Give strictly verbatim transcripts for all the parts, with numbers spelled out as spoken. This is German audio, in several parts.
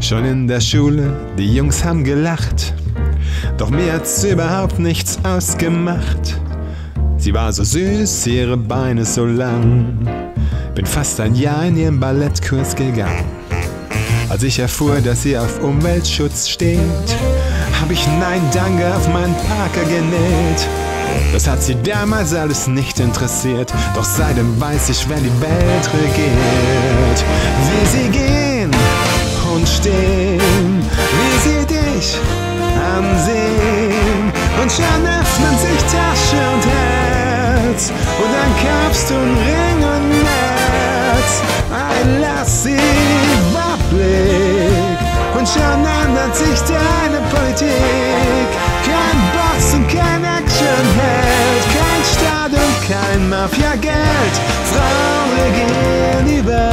Schon in der Schule, die Jungs haben gelacht, doch mir hat's überhaupt nichts ausgemacht. Sie war so süß, ihre Beine so lang, bin fast ein Jahr in ihren Ballettkurs gegangen. Als ich erfuhr, dass sie auf Umweltschutz steht, hab ich Nein Danke auf meinen Parker genäht. Das hat sie damals alles nicht interessiert, doch seitdem weiß ich, wer die Welt regiert. Wie sie gehen und stehen, wie sie dich ansehen, und schon öffnen sich Tasche und Herz, und dann kaufst du einen Ring und Netz. Ein lasziver Blick, und schon ändert sich deine Politik. Kein Boss und kein Actionheld, kein Staat und kein Mafia-Geld. Frauen regieren die Welt.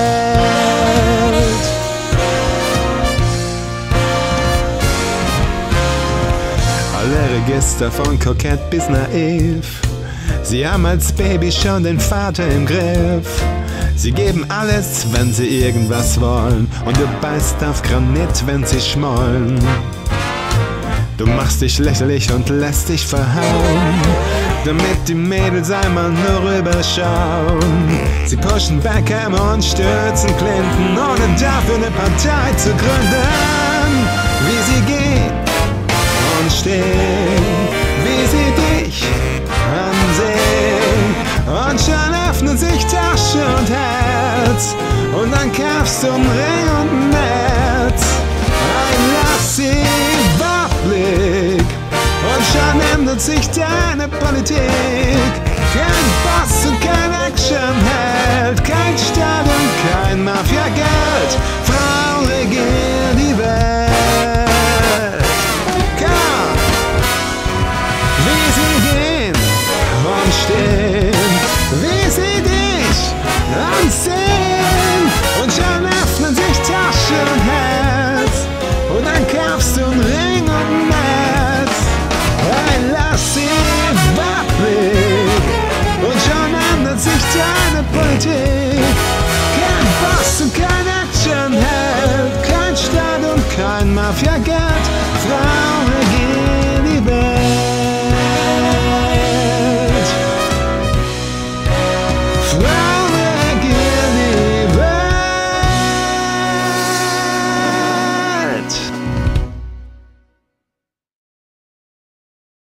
Alle Register von kokett bis naiv, sie haben als Baby schon den Vater im Griff. Sie geben alles, wenn sie irgendwas wollen, und du beißt auf Granit, wenn sie schmollen. Du machst dich lächerlich und lässt dich verhauen, damit die Mädels einmal nur rüberschauen. Sie pushen Beckham und stürzen Clinton, ohne dafür eine Partei zu gründen. Wie sie gehen und stehen, wie sie dich ansehen, und schon öffnen sich Tasche und Herz, und dann kaufst du einen Ring und ein Netz. Ein lassiver Blick, und schon ändert sich deine Politik. Kein Boss und kein Actionheld, kein Staat und kein Mafia-Geld. Frauen regieren die Welt. Komm! Wie sie gehen und stehen, wie sie dich ansehen,